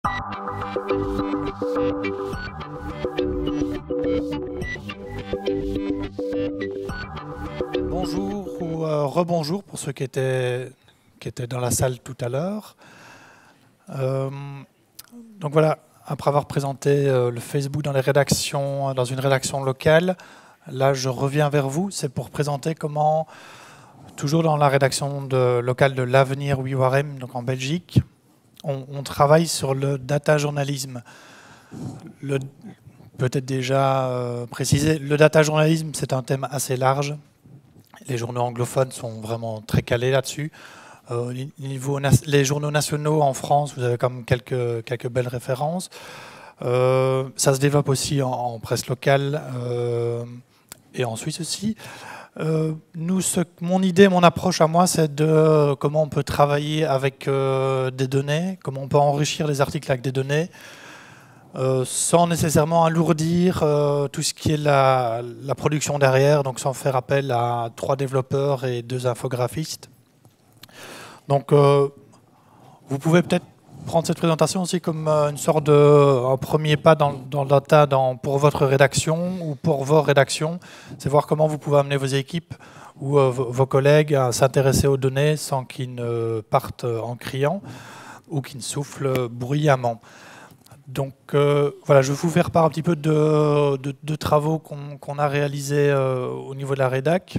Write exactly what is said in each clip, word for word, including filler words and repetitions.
Bonjour ou euh, rebonjour pour ceux qui étaient, qui étaient dans la salle tout à l'heure. Euh, donc voilà, après avoir présenté euh, le Facebook dans les rédactions, dans une rédaction locale, là je reviens vers vous, c'est pour présenter comment, toujours dans la rédaction de, locale de l'Avenir huit Warem, donc en Belgique, on, on travaille sur le data journalisme. Le, peut-être déjà euh, précisé, le data journalisme c'est un thème assez large. Les journaux anglophones sont vraiment très calés là-dessus. Euh, niveau les journaux nationaux en France, vous avez quand même quelques, quelques belles références. Euh, ça se développe aussi en, en presse locale euh, et en Suisse aussi. Euh, nous, ce, mon idée, mon approche à moi, c'est de comment on peut travailler avec euh, des données, comment on peut enrichir les articles avec des données, Euh, sans nécessairement alourdir euh, tout ce qui est la, la production derrière, donc sans faire appel à trois développeurs et deux infographistes. Donc euh, vous pouvez peut-être prendre cette présentation aussi comme euh, une sorte de un premier pas dans, dans le data dans, pour votre rédaction ou pour vos rédactions. C'est voir comment vous pouvez amener vos équipes ou euh, vos, vos collègues à s'intéresser aux données sans qu'ils ne partent en criant ou qu'ils ne soufflent bruyamment. Donc euh, voilà, je vais vous faire part un petit peu de, de, de travaux qu'on qu'on a réalisés euh, au niveau de la rédac.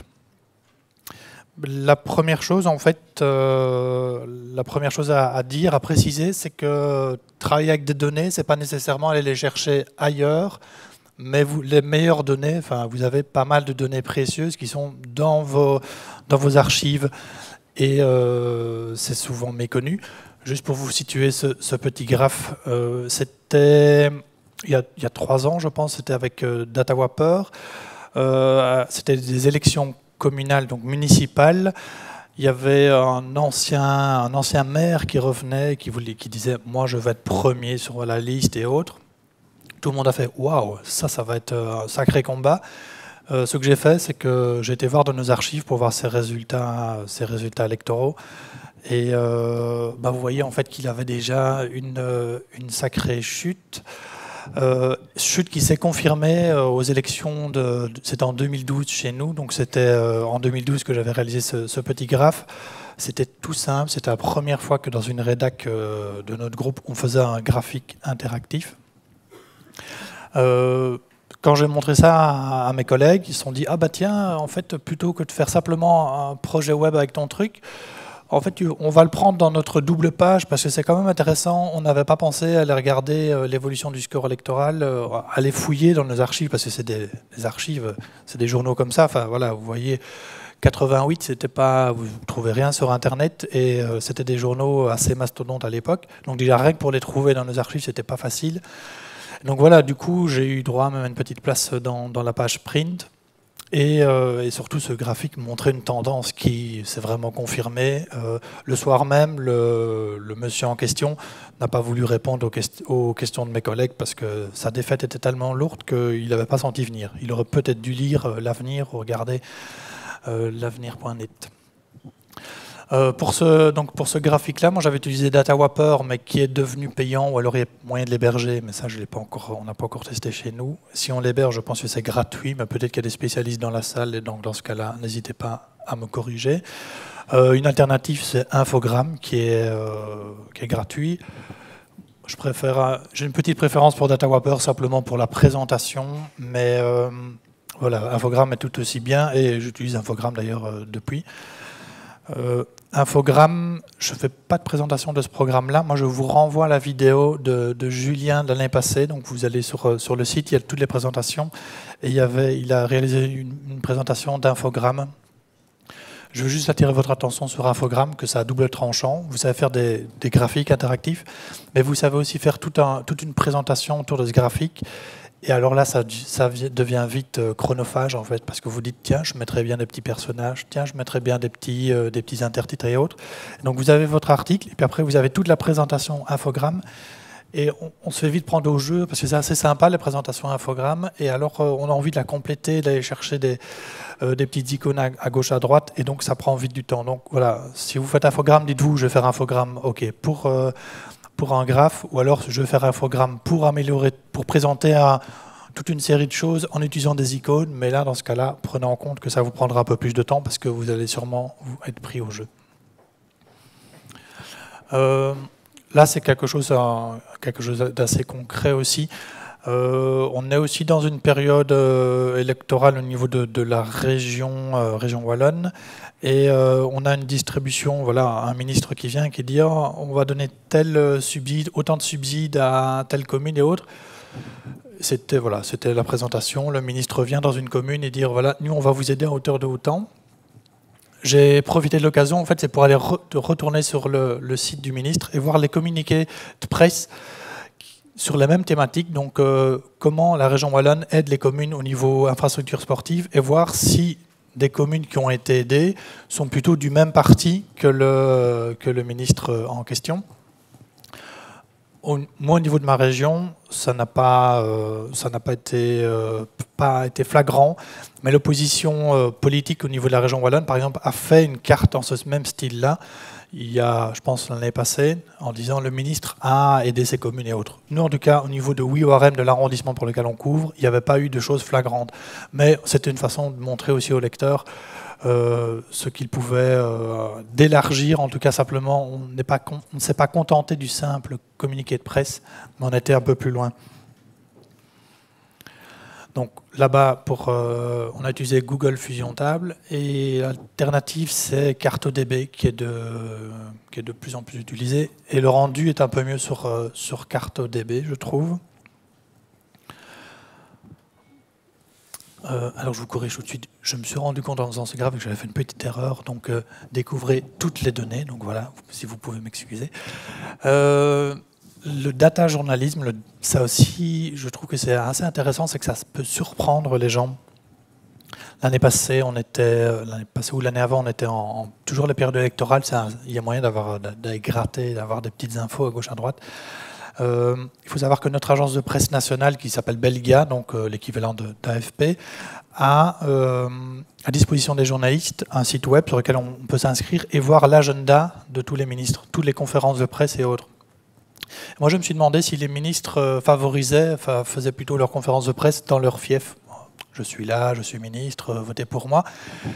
La première chose, en fait, euh, la première chose à, à dire, à préciser, c'est que travailler avec des données, c'est pas nécessairement aller les chercher ailleurs, mais vous, les meilleures données, enfin, vous avez pas mal de données précieuses qui sont dans vos, dans vos archives, et euh, c'est souvent méconnu. Juste pour vous situer ce, ce petit graphe, euh, c'était il y, a, il y a trois ans, je pense, c'était avec euh, DataWrapper. Euh, c'était des élections communales, donc municipales. Il y avait un ancien, un ancien maire qui revenait, qui, voulait, qui disait « moi, je vais être premier sur la liste » et autres. Tout le monde a fait « waouh, ça, ça va être un sacré combat ». Euh, ce que j'ai fait, c'est que j'ai été voir dans nos archives pour voir ses résultats, ses résultats électoraux. Et euh, bah vous voyez en fait qu'il avait déjà une, une sacrée chute, euh, chute qui s'est confirmée aux élections, de, c'était en deux mille douze chez nous, donc c'était euh, en deux mille douze que j'avais réalisé ce, ce petit graphe. C'était tout simple, c'était la première fois que dans une rédac euh, de notre groupe, on faisait un graphique interactif. Euh, Quand j'ai montré ça à, à mes collègues, ils se sont dit « Ah bah tiens, en fait, plutôt que de faire simplement un projet web avec ton truc, en fait, on va le prendre dans notre double page parce que c'est quand même intéressant. On n'avait pas pensé à aller regarder euh, l'évolution du score électoral, euh, aller fouiller dans nos archives parce que c'est des, des archives, c'est des journaux comme ça. Enfin voilà, vous voyez, quatre-vingt-huit, c'était pas, vous ne trouvez rien sur Internet et euh, c'était des journaux assez mastodontes à l'époque. Donc déjà rien que pour les trouver dans nos archives, c'était pas facile. Donc voilà, du coup, j'ai eu droit même à une petite place dans, dans la page print. Et, euh, et surtout, ce graphique montrait une tendance qui s'est vraiment confirmée. Euh, le soir même, le, le monsieur en question n'a pas voulu répondre aux, quest aux questions de mes collègues parce que sa défaite était tellement lourde qu'il n'avait pas senti venir. Il aurait peut-être dû lire euh, l'Avenir ou regarder euh, l'avenir point net. Euh, pour ce, donc pour ce graphique-là, moi j'avais utilisé DataWrapper, mais qui est devenu payant, ou alors il y a moyen de l'héberger, mais ça je l'ai pas encore, on n'a pas encore testé chez nous. Si on l'héberge, je pense que c'est gratuit, mais peut-être qu'il y a des spécialistes dans la salle, et donc dans ce cas-là, n'hésitez pas à me corriger. Euh, une alternative, c'est Infogrames, qui est, euh, qui est gratuit. Je préfère, j'ai une petite préférence pour DataWrapper, simplement pour la présentation, mais euh, voilà, Infogrames est tout aussi bien, et j'utilise Infogrames d'ailleurs euh, depuis. Euh, Infogrames, je ne fais pas de présentation de ce programme-là. Moi, je vous renvoie à la vidéo de, de Julien de l'année passée. Donc, vous allez sur, sur le site, il y a toutes les présentations. Et il, y avait, il a réalisé une, une présentation d'Infogrames. Je veux juste attirer votre attention sur Infogrames, que ça a double tranchant. Vous savez faire des, des graphiques interactifs, mais vous savez aussi faire tout un, toute une présentation autour de ce graphique. Et alors là, ça, ça devient vite chronophage, en fait, parce que vous dites, tiens, je mettrais bien des petits personnages, tiens, je mettrais bien des petits, euh, des petits intertitres et autres. Donc vous avez votre article, et puis après, vous avez toute la présentation Infogrames, et on, on se fait vite prendre au jeu, parce que c'est assez sympa, les présentations Infogrames, et alors euh, on a envie de la compléter, d'aller chercher des, euh, des petites icônes à, à gauche, à droite, et donc ça prend vite du temps. Donc voilà, si vous faites Infogrames, dites-vous, je vais faire Infogrames, ok. Pour... Euh, pour un graphe, ou alors je vais faire un infogramme pour améliorer, pour présenter un, toute une série de choses en utilisant des icônes, mais là, dans ce cas-là, prenez en compte que ça vous prendra un peu plus de temps parce que vous allez sûrement être pris au jeu. Euh, là, c'est quelque chose, quelque chose d'assez concret aussi. Euh, on est aussi dans une période euh, électorale au niveau de, de la région, euh, région wallonne, et euh, on a une distribution, voilà, un ministre qui vient qui dit oh, on va donner tel subside, autant de subsides à telle commune et autres. C'était voilà, c'était la présentation. Le ministre vient dans une commune et dire voilà, nous on va vous aider à hauteur de autant. J'ai profité de l'occasion, en fait, c'est pour aller re retourner sur le, le site du ministre et voir les communiqués de presse sur les mêmes thématiques. Donc, euh, comment la région wallonne aide les communes au niveau infrastructure sportive et voir si des communes qui ont été aidées sont plutôt du même parti que le, que le ministre en question. Au, moi, au niveau de ma région, ça n'a pas, euh, ça n'a pas été, euh, pas été flagrant, mais l'opposition euh, politique au niveau de la région wallonne, par exemple, a fait une carte en ce même style-là, il y a, je pense, l'année passée, en disant le ministre a aidé ses communes et autres. Nous, en tout cas, au niveau de W I O R M, de l'arrondissement pour lequel on couvre, il n'y avait pas eu de choses flagrantes. Mais c'était une façon de montrer aussi aux lecteurs euh, ce qu'ils pouvaient, euh, d'élargir, en tout cas simplement, on n'est pas, on ne s'est pas contenté du simple communiqué de presse, mais on était un peu plus loin. Donc là-bas, pour, euh, on a utilisé Google Fusion Table et l'alternative, c'est CartoDB qui est, de, qui est de plus en plus utilisé. Et le rendu est un peu mieux sur, euh, sur CartoDB, je trouve. Euh, alors je vous corrige tout de suite. Je me suis rendu compte en faisant ce graphe que j'avais fait une petite erreur. Donc euh, découvrez toutes les données. Donc voilà, si vous pouvez m'excuser. Euh, Le data journalisme, le, ça aussi, je trouve que c'est assez intéressant, c'est que ça peut surprendre les gens. L'année passée, on était, l'année passée ou l'année avant, on était en, en toujours les périodes électorales. Un, il y a moyen d'avoir, d'aller gratter, d'avoir des petites infos à gauche à droite. Euh, il faut savoir que notre agence de presse nationale, qui s'appelle Belga, donc euh, l'équivalent d'A F P, a euh, à disposition des journalistes un site web sur lequel on peut s'inscrire et voir l'agenda de tous les ministres, toutes les conférences de presse et autres. Moi, je me suis demandé si les ministres favorisaient, enfin, faisaient plutôt leurs conférences de presse dans leur fief. Je suis là, je suis ministre, votez pour moi.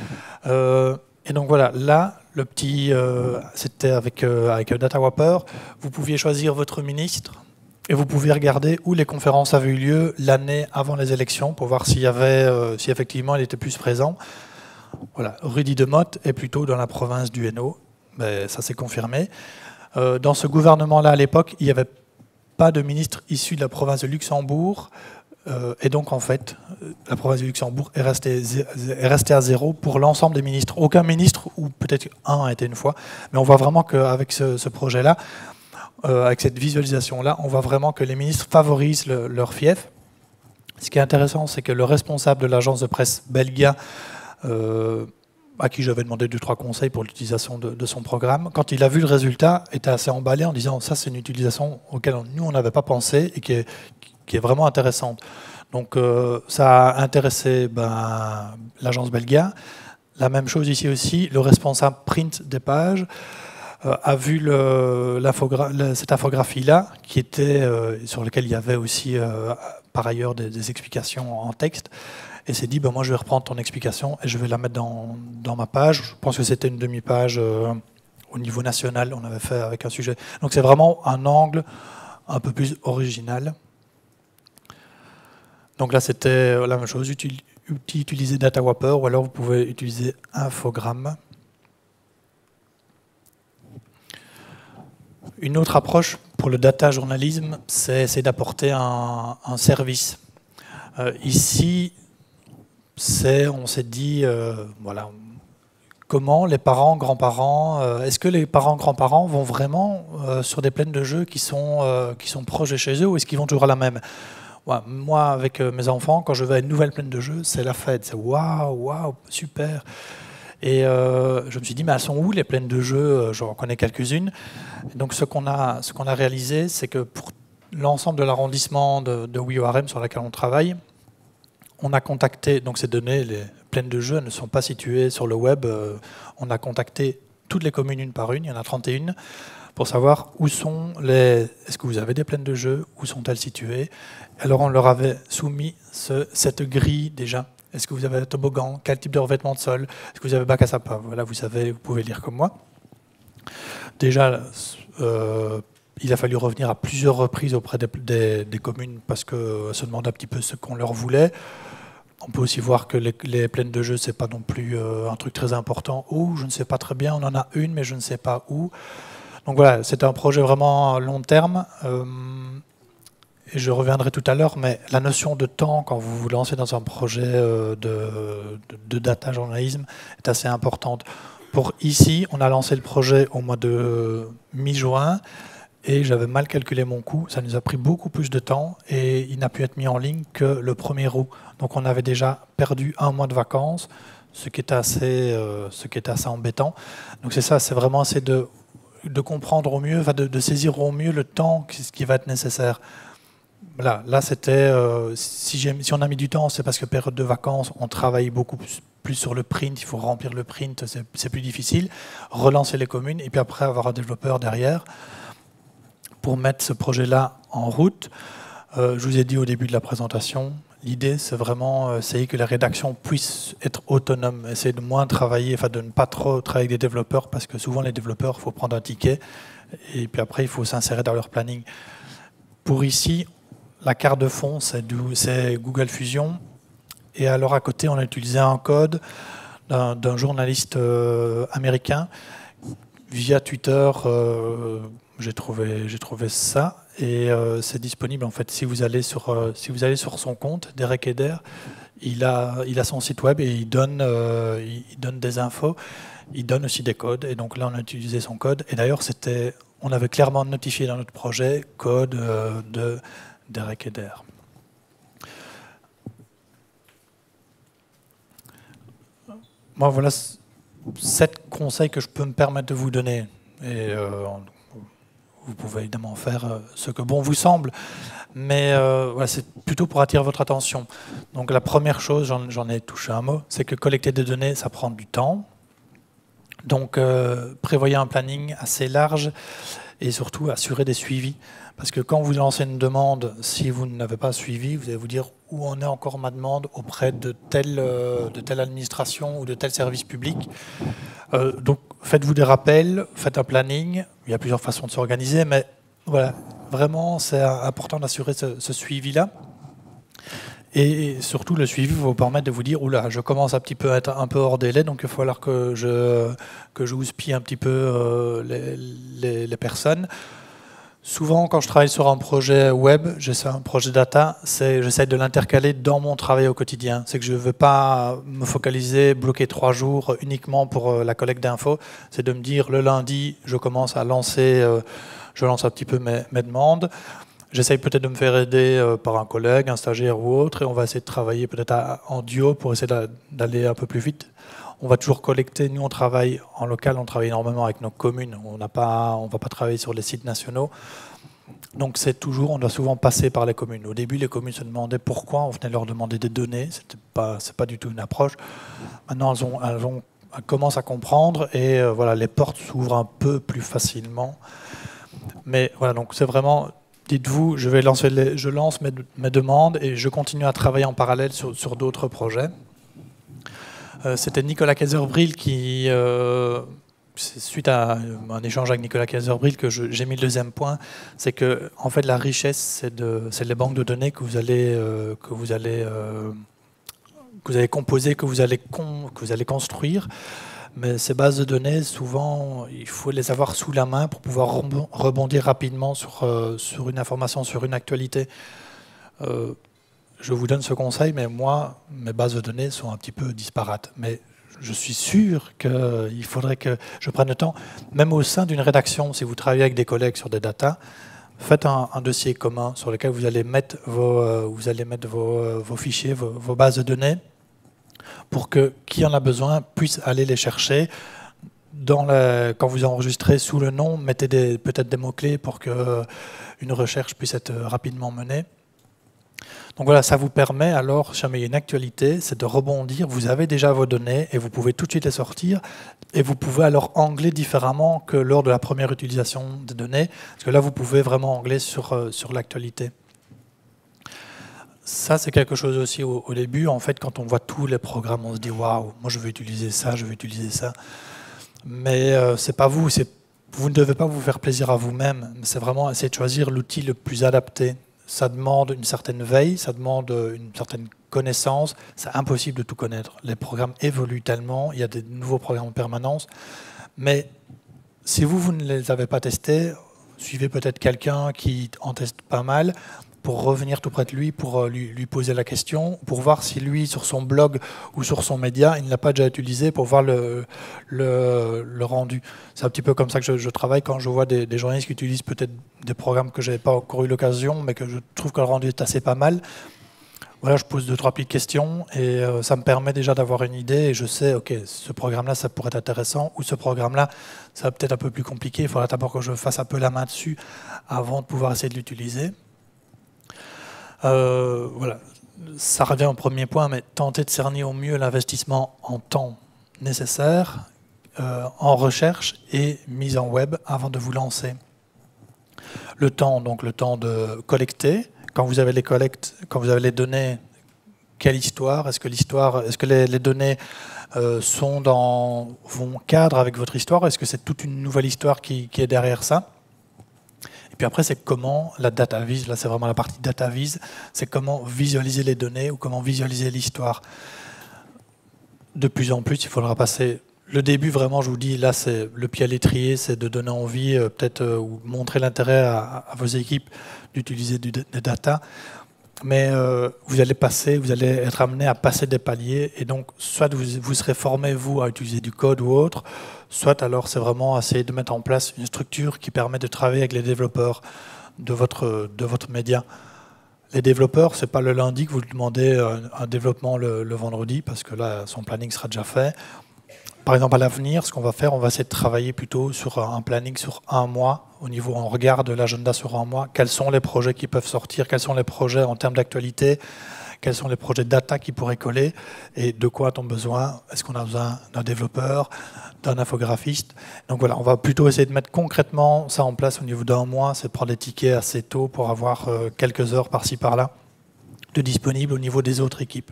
Euh, et donc voilà, là, le petit, euh, c'était avec, euh, avec DataWrapper, vous pouviez choisir votre ministre et vous pouviez regarder où les conférences avaient eu lieu l'année avant les élections pour voir s'il y avait, euh, si effectivement il était plus présent. Voilà, Rudy Demotte est plutôt dans la province du Hainaut, mais ça s'est confirmé. Euh, dans ce gouvernement-là, à l'époque, il n'y avait pas de ministre issu de la province de Luxembourg. Euh, et donc, en fait, la province de Luxembourg est restée, est restée à zéro pour l'ensemble des ministres. Aucun ministre, ou peut-être un a été une fois. Mais on voit vraiment qu'avec ce, ce projet-là, euh, avec cette visualisation-là, on voit vraiment que les ministres favorisent le, leur fief. Ce qui est intéressant, c'est que le responsable de l'agence de presse Belga, euh, à qui j'avais demandé deux, trois conseils pour l'utilisation de, de son programme, quand il a vu le résultat, était assez emballé en disant ça c'est une utilisation auquel nous on n'avait pas pensé et qui est, qui est vraiment intéressante. Donc euh, ça a intéressé ben, l'agence Belga. La même chose ici aussi, le responsable print des pages euh, a vu le, le, cette infographie-là, qui était, euh, sur laquelle il y avait aussi euh, par ailleurs des, des explications en texte, et s'est dit, ben moi je vais reprendre ton explication et je vais la mettre dans, dans ma page. Je pense que c'était une demi-page euh, au niveau national, on avait fait avec un sujet. Donc c'est vraiment un angle un peu plus original. Donc là c'était la même chose, util, utiliser DataWrapper ou alors vous pouvez utiliser Infogrames. Une autre approche pour le data journalisme, c'est d'apporter un, un service. Euh, ici, on s'est dit, euh, voilà, comment les parents, grands-parents, euh, est-ce que les parents, grands-parents vont vraiment euh, sur des plaines de jeux qui sont, euh, qui sont proches de chez eux ou est-ce qu'ils vont toujours à la même? Ouais, moi, avec euh, mes enfants, quand je vais à une nouvelle plaine de jeux, c'est la fête, c'est waouh, waouh, super. Et euh, je me suis dit, mais elles sont où les plaines de jeux? J'en connais quelques-unes. Donc ce qu'on a, ce qu'on a réalisé, c'est que pour l'ensemble de l'arrondissement de, de W I O R M sur lequel on travaille, on a contacté, donc ces données, les plaines de jeux ne sont pas situées sur le web, euh, on a contacté toutes les communes une par une, il y en a trente et une, pour savoir où sont les... Est-ce que vous avez des plaines de jeu? Où sont-elles situées? Alors on leur avait soumis ce, cette grille déjà. Est-ce que vous avez un toboggan? Quel type de revêtement de sol? Est-ce que vous avez bac à sapin? Voilà, vous savez, vous pouvez lire comme moi. Déjà, euh, il a fallu revenir à plusieurs reprises auprès des, des, des communes parce que se demande un petit peu ce qu'on leur voulait. On peut aussi voir que les, les plaines de jeu, c'est pas non plus euh, un truc très important. Où, je ne sais pas très bien, on en a une, mais je ne sais pas où. Donc voilà, c'est un projet vraiment à long terme. Euh, et je reviendrai tout à l'heure, mais la notion de temps, quand vous vous lancez dans un projet euh, de, de, de data journalisme, est assez importante. Pour ici, on a lancé le projet au mois de mi-juin. Et j'avais mal calculé mon coût, ça nous a pris beaucoup plus de temps et il n'a pu être mis en ligne que le premier août. Donc on avait déjà perdu un mois de vacances, ce qui est assez, euh, ce qui est assez embêtant. Donc c'est ça, c'est vraiment essayer de, de comprendre au mieux, de, de saisir au mieux le temps qui, qui va être nécessaire. Là, là c'était, euh, si, si on a mis du temps, c'est parce que période de vacances, on travaille beaucoup plus, plus sur le print, il faut remplir le print, c'est plus difficile. Relancer les communes et puis après avoir un développeur derrière pour mettre ce projet-là en route. Euh, je vous ai dit au début de la présentation, l'idée c'est vraiment euh, essayer que la rédaction puisse être autonome, essayer de moins travailler, enfin de ne pas trop travailler avec des développeurs parce que souvent les développeurs, il faut prendre un ticket et puis après il faut s'insérer dans leur planning. Pour ici, la carte de fond c'est Google Fusion et alors à côté on a utilisé un code d'un journaliste euh, américain via Twitter. Euh, J'ai trouvé, j'ai trouvé ça et euh, c'est disponible en fait si vous allez sur euh, si vous allez sur son compte Derek Eder, il a il a son site web et il donne euh, il donne des infos, il donne aussi des codes et donc là on a utilisé son code et d'ailleurs c'était on avait clairement notifié dans notre projet code euh, de Derek Eder. Moi voilà sept conseils que je peux me permettre de vous donner et euh, vous pouvez évidemment faire ce que bon vous semble, mais euh, voilà, c'est plutôt pour attirer votre attention. Donc la première chose, j'en ai touché un mot, c'est que collecter des données, ça prend du temps. Donc euh, prévoyez un planning assez large et surtout assurer des suivis. Parce que quand vous lancez une demande, si vous n'avez pas suivi, vous allez vous dire où en est encore ma demande auprès de telle, de telle administration ou de tel service public. Euh, donc faites-vous des rappels, faites un planning. Il y a plusieurs façons de s'organiser, mais voilà, vraiment c'est important d'assurer ce, ce suivi-là. Et surtout, le suivi va vous permettre de vous dire, oula, je commence un petit peu à être un peu hors délai, donc il va falloir que je, que je houspille un petit peu euh, les, les, les personnes. Souvent, quand je travaille sur un projet web, j'essaie un projet data, j'essaie de l'intercaler dans mon travail au quotidien. C'est que je ne veux pas me focaliser, bloquer trois jours uniquement pour la collecte d'infos. C'est de me dire, le lundi, je commence à lancer, euh, je lance un petit peu mes, mes demandes. J'essaye peut-être de me faire aider euh, par un collègue, un stagiaire ou autre, et on va essayer de travailler peut-être en duo pour essayer d'aller un peu plus vite. On va toujours collecter, nous on travaille en local, on travaille énormément avec nos communes, on n'a pas, on ne va pas travailler sur les sites nationaux. Donc c'est toujours, on doit souvent passer par les communes. Au début, les communes se demandaient pourquoi, on venait leur demander des données, ce n'est pas, c'est pas du tout une approche. Maintenant, elles, ont, elles, ont, elles commencent à comprendre et euh, voilà, les portes s'ouvrent un peu plus facilement. Mais voilà, donc c'est vraiment, dites-vous, je vais lancer les, je lance mes, mes demandes et je continue à travailler en parallèle sur, sur d'autres projets. Euh, C'était Nicolas Kayser-Bril qui, euh, suite à un échange avec Nicolas Kayser-Bril, que j'ai mis le deuxième point, c'est que en fait la richesse, c'est de, les banques de données que vous allez, euh, que vous allez, euh, que vous allez composer, que vous allez, con, que vous allez construire. Mais ces bases de données, souvent, il faut les avoir sous la main pour pouvoir rebondir rapidement sur, euh, sur une information, sur une actualité. Euh, Je vous donne ce conseil, mais moi, mes bases de données sont un petit peu disparates. Mais je suis sûr qu'il faudrait que je prenne le temps, même au sein d'une rédaction, si vous travaillez avec des collègues sur des datas, faites un, un dossier commun sur lequel vous allez mettre vos, euh, vous allez mettre vos, euh, vos fichiers, vos, vos bases de données, pour que qui en a besoin puisse aller les chercher. Dans la, quand vous enregistrez sous le nom, mettez peut-être des mots-clés pour qu'une recherche puisse être rapidement menée. Donc voilà, ça vous permet alors, si jamais il y a une actualité, c'est de rebondir. Vous avez déjà vos données et vous pouvez tout de suite les sortir. Et vous pouvez alors angler différemment que lors de la première utilisation des données. Parce que là, vous pouvez vraiment angler sur, euh, sur l'actualité. Ça, c'est quelque chose aussi au, au début. En fait, quand on voit tous les programmes, on se dit « Waouh, moi je veux utiliser ça, je veux utiliser ça ». Mais euh, c'est pas vous. Vous ne devez pas vous faire plaisir à vous-même. C'est vraiment essayer de choisir l'outil le plus adapté. Ça demande une certaine veille, ça demande une certaine connaissance. C'est impossible de tout connaître. Les programmes évoluent tellement, il y a des nouveaux programmes en permanence. Mais si vous, vous ne les avez pas testés, suivez peut-être quelqu'un qui en teste pas mal pour revenir tout près de lui, pour lui, lui poser la question, pour voir si lui, sur son blog ou sur son média, il ne l'a pas déjà utilisé, pour voir le, le, le rendu. C'est un petit peu comme ça que je, je travaille quand je vois des, des journalistes qui utilisent peut-être des programmes que je n'avais pas encore eu l'occasion, mais que je trouve que le rendu est assez pas mal. Voilà, je pose deux, trois petites questions et euh, ça me permet déjà d'avoir une idée et je sais, ok, ce programme-là, ça pourrait être intéressant, ou ce programme-là, ça va peut-être un peu plus compliqué. Il faudra d'abord que je fasse un peu la main dessus avant de pouvoir essayer de l'utiliser. Euh, voilà, ça revient au premier point, mais tenter de cerner au mieux l'investissement en temps nécessaire, euh, en recherche et mise en web avant de vous lancer. Le temps, donc le temps de collecter. Quand vous avez les collectes, quand vous avez les données, quelle histoire? Est-ce que l'histoire, est-ce que les, les données euh, sont dans vont cadre avec votre histoire? Est-ce que c'est toute une nouvelle histoire qui, qui est derrière ça? Et puis après, c'est comment la data vise, là c'est vraiment la partie data vise, c'est comment visualiser les données ou comment visualiser l'histoire. De plus en plus, il faudra passer... Le début, vraiment, je vous dis, là, c'est le pied à l'étrier, c'est de donner envie, euh, peut-être, euh, ou montrer l'intérêt à, à vos équipes d'utiliser des data. Mais euh, vous allez passer, vous allez être amené à passer des paliers, et donc, soit vous, vous serez formé, vous, à utiliser du code ou autre, soit alors c'est vraiment essayer de mettre en place une structure qui permet de travailler avec les développeurs de votre, de votre média. Les développeurs, c'est pas le lundi que vous demandez un, un développement le, le vendredi, parce que là, son planning sera déjà fait. Par exemple, à l'avenir, ce qu'on va faire, on va essayer de travailler plutôt sur un planning sur un mois. Au niveau, on regarde l'agenda sur un mois. Quels sont les projets qui peuvent sortir? Quels sont les projets en termes d'actualité? Quels sont les projets de data qui pourraient coller? Et de quoi a-t-on besoin? Est-ce qu'on a besoin d'un développeur, d'un infographiste? Donc voilà, on va plutôt essayer de mettre concrètement ça en place au niveau d'un mois. C'est prendre les tickets assez tôt pour avoir quelques heures par-ci par-là de disponibles au niveau des autres équipes.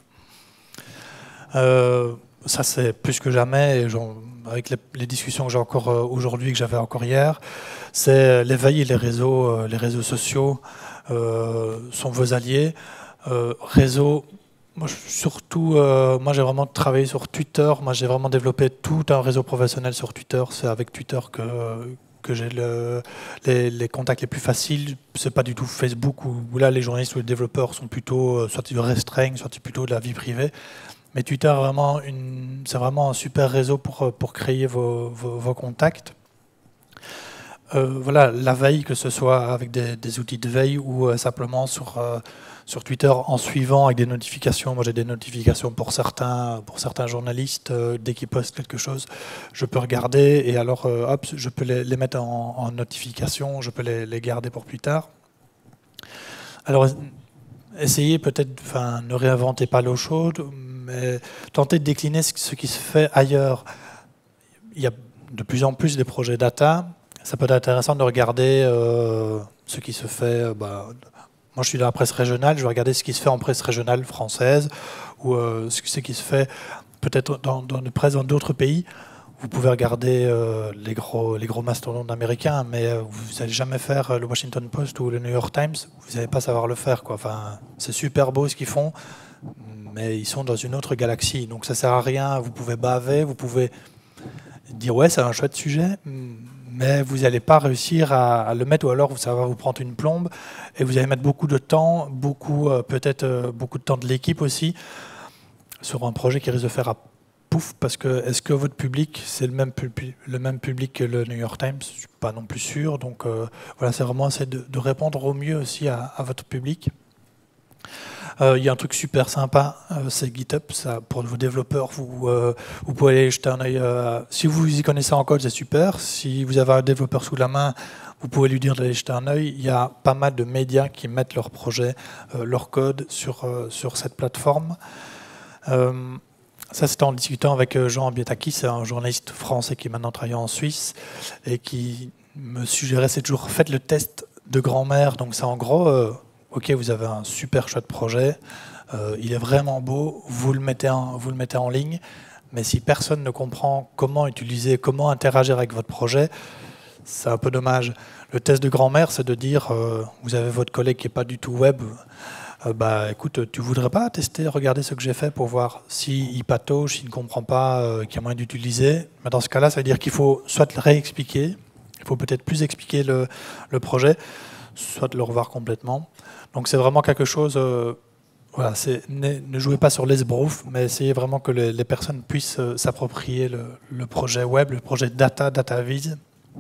Euh, Ça, c'est plus que jamais, et genre, avec les, les discussions que j'ai encore euh, aujourd'hui, que j'avais encore hier, c'est l'éveil et les réseaux, euh, les réseaux sociaux euh, sont vos alliés. Euh, réseau, moi, surtout, euh, moi j'ai vraiment travaillé sur Twitter. Moi, j'ai vraiment développé tout un réseau professionnel sur Twitter. C'est avec Twitter que que j'ai le, les, les contacts les plus faciles. C'est pas du tout Facebook où, où là les journalistes ou les développeurs sont plutôt euh, soit ils restreignent, soit plutôt de la vie privée. Mais Twitter, vraiment une, c'est vraiment un super réseau pour, pour créer vos, vos, vos contacts. Euh, voilà, la veille, que ce soit avec des, des outils de veille ou euh, simplement sur, euh, sur Twitter en suivant avec des notifications. Moi, j'ai des notifications pour certains, pour certains journalistes. Euh, dès qu'ils postent quelque chose, je peux regarder et alors, euh, hop, je peux les, les mettre en, en notification, je peux les, les garder pour plus tard. Alors, essayez peut-être, enfin, ne réinventez pas l'eau chaude, mais tentez de décliner ce qui se fait ailleurs. Il y a de plus en plus des projets data. Ça peut être intéressant de regarder euh, ce qui se fait. Euh, bah, moi, je suis dans la presse régionale, je vais regarder ce qui se fait en presse régionale française ou euh, ce qui se fait peut-être dans, dans une presse dans d'autres pays. Vous pouvez regarder euh, les, gros, les gros mastodontes américains, mais euh, vous n'allez jamais faire le Washington Post ou le New York Times. Vous n'allez pas savoir le faire, quoi. Enfin, c'est super beau ce qu'ils font, mais ils sont dans une autre galaxie. Donc ça ne sert à rien. Vous pouvez baver, vous pouvez dire ouais, c'est un chouette sujet, mais vous n'allez pas réussir à, à le mettre, ou alors ça va vous prendre une plombe et vous allez mettre beaucoup de temps, beaucoup euh, peut-être euh, beaucoup de temps de l'équipe aussi sur un projet qui risque de faire à pouf, parce que est-ce que votre public c'est le même, le même public que le New York Times? Je ne suis pas non plus sûr, donc euh, voilà, c'est vraiment essayer de, de répondre au mieux aussi à, à votre public. Il euh, y a un truc super sympa, euh, c'est GitHub, ça, pour vos développeurs, vous, euh, vous pouvez aller jeter un œil. Euh, si vous y connaissez en code, c'est super. Si vous avez un développeur sous la main, vous pouvez lui dire d'aller jeter un œil. Il y a pas mal de médias qui mettent leurs projets, euh, leur code sur, euh, sur cette plateforme. Euh, ça, c'était en discutant avec Jean Bietaki, c'est un journaliste français qui est maintenant travaillant en Suisse et qui me suggérait, c'est toujours faites le test de grand-mère. Donc c'est en gros, euh, ok, vous avez un super chouette projet, euh, il est vraiment beau, vous le mettez en, vous le mettez en ligne, mais si personne ne comprend comment utiliser, comment interagir avec votre projet, c'est un peu dommage. Le test de grand-mère, c'est de dire, euh, vous avez votre collègue qui n'est pas du tout web, euh, bah écoute, tu voudrais pas tester, regarder ce que j'ai fait pour voir s'il patauge, s'il ne comprend pas, euh, qu'il y a moyen d'utiliser. Mais dans ce cas-là, ça veut dire qu'il faut soit le réexpliquer, il faut peut-être plus expliquer le, le projet, soit le revoir complètement. Donc c'est vraiment quelque chose, euh, voilà, ne, ne jouez pas sur l'esbrouf, mais essayez vraiment que les, les personnes puissent euh, s'approprier le, le projet web, le projet data, DataVis.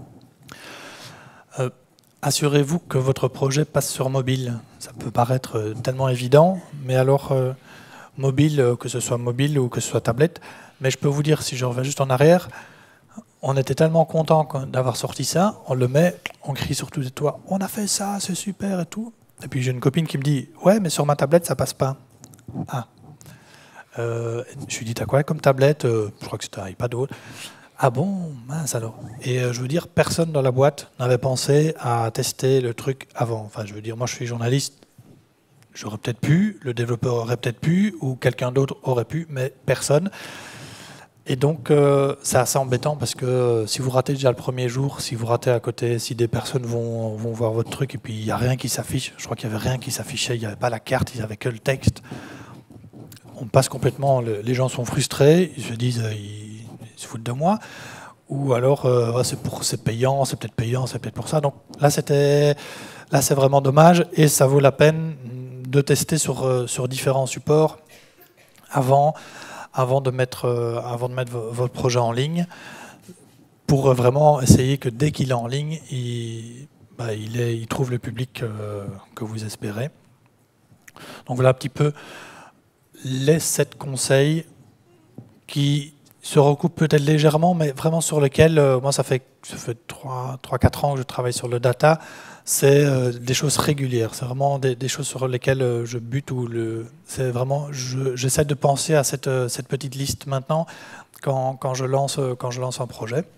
Euh, Assurez-vous que votre projet passe sur mobile. Ça peut paraître euh, tellement évident, mais alors euh, mobile, euh, que ce soit mobile ou que ce soit tablette, mais je peux vous dire, si je reviens juste en arrière, on était tellement content d'avoir sorti ça, on le met, on crie sur tous les toits, on a fait ça, c'est super et tout. Et puis j'ai une copine qui me dit, ouais, mais sur ma tablette, ça passe pas. Ah. Euh, je lui dis, t'as quoi comme tablette? euh, Je crois que c'était un iPad ou autre. Ah bon, mince alors. Et euh, je veux dire, personne dans la boîte n'avait pensé à tester le truc avant. Enfin, je veux dire, moi je suis journaliste, j'aurais peut-être pu, le développeur aurait peut-être pu, ou quelqu'un d'autre aurait pu, mais personne. Et donc, euh, c'est assez embêtant parce que euh, si vous ratez déjà le premier jour, si vous ratez à côté, si des personnes vont, vont voir votre truc et puis il n'y a rien qui s'affiche, je crois qu'il n'y avait rien qui s'affichait, il n'y avait pas la carte, il n'y avait que le texte. On passe complètement, le, les gens sont frustrés, ils se disent, euh, ils, ils se foutent de moi. Ou alors, euh, ouais, c'est pour, c'est payant, c'est peut-être payant, c'est peut-être pour ça. Donc là, c'était, là, c'est vraiment dommage et ça vaut la peine de tester sur, euh, sur différents supports avant. Avant de, mettre, euh, avant de mettre votre projet en ligne, pour vraiment essayer que dès qu'il est en ligne, il, bah, il, est, il trouve le public euh, que vous espérez. Donc voilà un petit peu les sept conseils qui se recoupent peut-être légèrement, mais vraiment sur lesquels, euh, moi ça fait, ça fait trois quatre ans que je travaille sur le data, c'est euh, des choses régulières, c'est vraiment des, des choses sur lesquelles euh, je bute, ou le, c'est vraiment, j'essaie je, de penser à cette, cette petite liste maintenant quand, quand, je lance, quand je lance un projet.